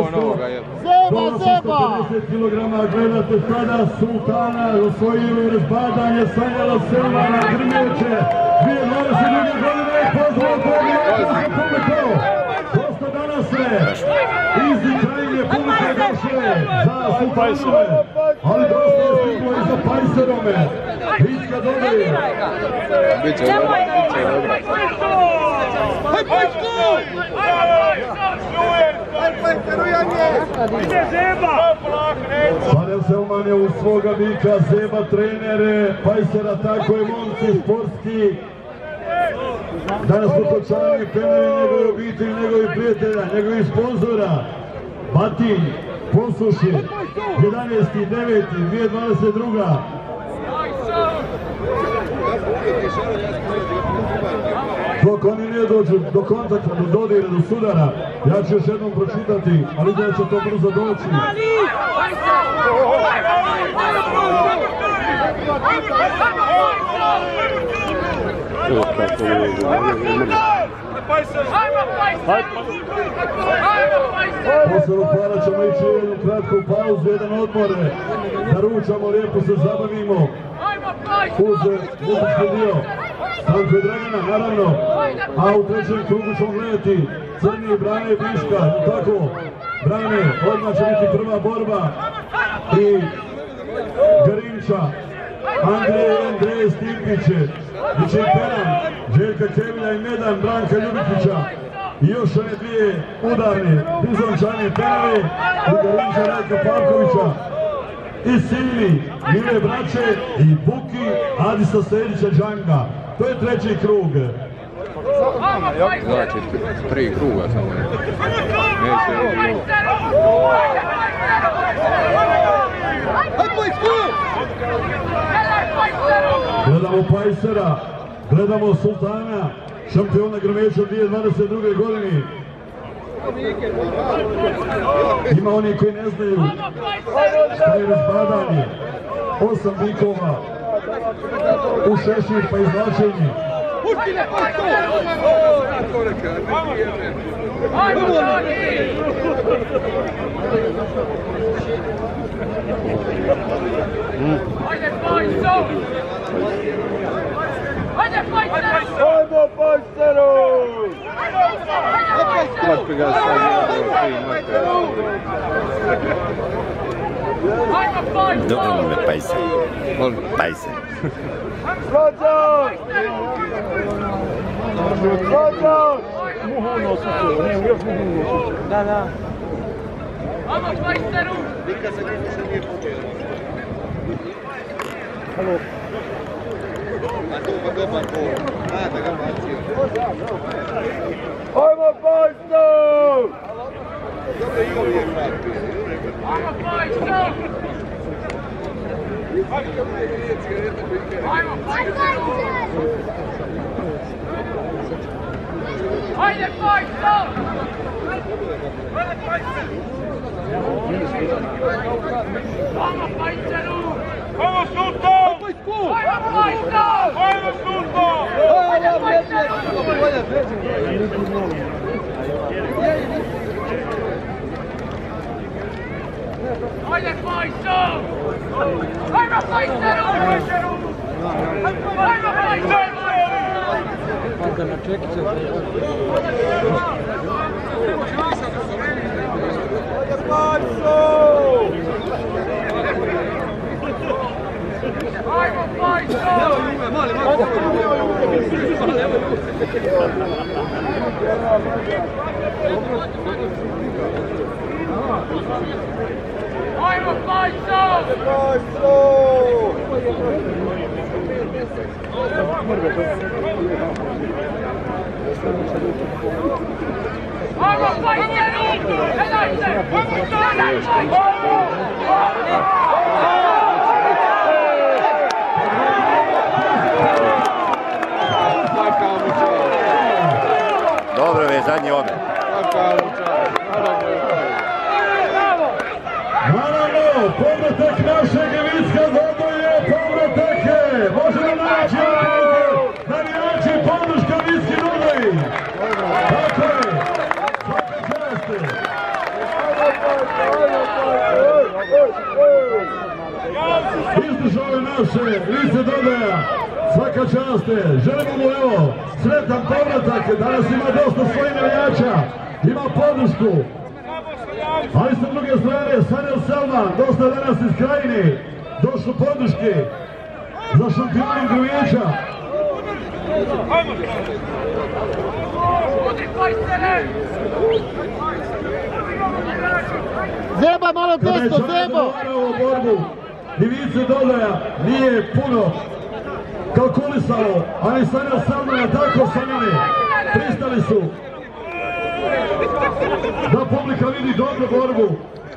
150 kg, gledate sada Sultana, osvojili razbadanje Sanjela Selmana, Grmeće, 2022. godine, pozdrav publiku! Dosta danas je iz Krajine publike došle za Sultanove, ali dosta je stiglo i za Pajserove. Viska dobije. Biće dobro. Sanjel Selman je u svoga vika, Zeba trenere, Pajsera, tako je momci sportski. Danas su točani penali njegove obitelji, njegovi prijatelja, njegovih sponzora. Batin, Posluši, 11.9.2022. Dok oni ne dođu do kontakta, do dodira, do sudara, ja ću još jednom pročitati, ali da će to brzo doći. Posle Lupara ćemo ići jednu kratku pauzu, jedan odmor, da ručamo, lijepo se zabavimo uz muzički dio Stanko i Dragana, naravno, a u trećem krugu ćemo gledati Crni, Brane i Biška, tako, Brane, odmah će biti prva borba i Grinča, Andreje Stimpiće, biće i Peran, Željka Kevilja i Medan, Branka Ljubitića i još one dvije udarne, Bizončane Penave i Grinča Rajka Pavkovića i Silni, Mile Braće i Buki Adisa Sedića Džanga. To je treći krug. Znači, 3 kruga samo. Gledamo Pajsera, gledamo Sultana, šampiona Grmeća 2022. godini. Ima oni koji ne znaju šta je razbadanje. 8 bikova u šešir pa izvlačenje. Ajmo Pajseru! Dobro mu je Pajser. Pajser. Rođan! Rođan! Muhuno su tu, ne, još muhuno su. Da, da. Ajmo Pajseru! Nikad se nije pobjelo. Halo. A tu pa dobar gol. Da ga bacio. Ajmo Pajser! Dobro i ovdje je prat. Ajmo Pajser! Ajmo Pajseru! Ajde Pajser! Ajmo Pajseru! Ajmo Sultan! Ajmo Pajser! Ajmo Sultan! Ajde Pajseru! Ajde Pajser! Ajmo Pajseru! Ajmo Pajseru! Pazda na čekice. Ajmo Pajser! Ajmo Pajser! Ajmo Pajseru! Gledajte! Dobro je, zadnji omet. Naravno, povratak našeg Vicka Zadoje, povratak je, možemo naći navijači, podrška Vicki Zadoji. Tako je, svaka čast. Izdržao je naše lice dodaja, svaka čast je, želimo mu evo sretan povratak, danas ima dosta svojih navijača, ima podršku, ali sa druge strane Sanel Selman, dosta danas iz Krajine, došlo podrške za šampioni Grujića. Zeba, malo testo, Zebo! Ivice dodaja nije puno kalkulisalo, ali Sanel Selmana tako Sanjane pristali su da publika vidi dobru borbu.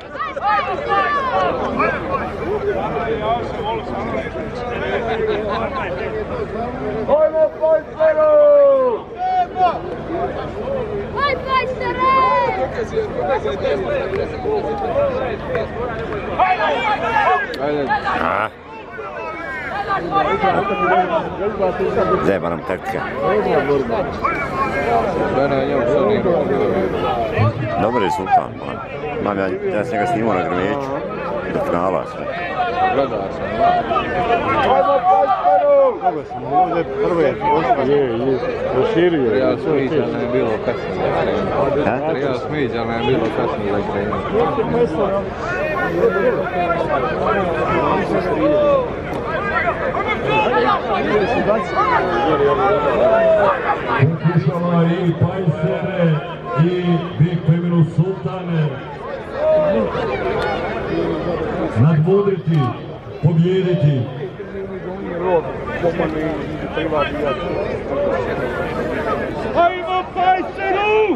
Ajmo, Pajsero! Aj, Pajsere! Zeba nam trka. Dobar je Sultan, mam ja sam ga snimao na Grmeću, do finala sve. Gledao sam. Ajmo, Pajsero! Kako sam ovdje prve je, proširio. Ja Smiđana je bilo kasno. Ja Smiđana je bilo kasno za krenuti. Pokušava i Pajsere i Big Feminu Sultane nadmudriti, pobjediti. Ajmo, Pajseru!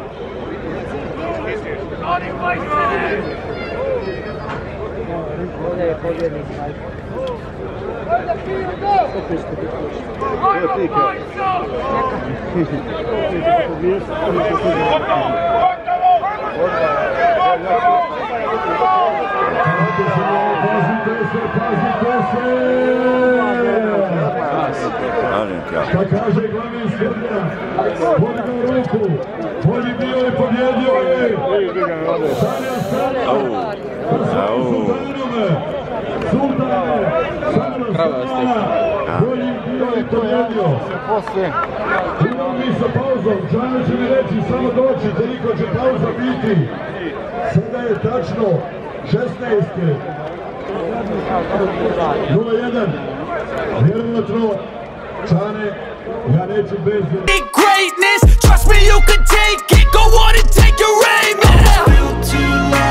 Šta kaže glavni sudija? Podigao ruku, bolji bio i pobjedio je Sanel Selman. Sultane, Sanel Selmana, bolji bio i pobjedio. Idemo mi sa pauzom, Džano će mi reći samo doći, koliko će pauza biti. Sada je tačno 16. 0-1. Vjerovatno, Čane, ja neću bez... Greatness, trust me you can take it, go on and take your aim.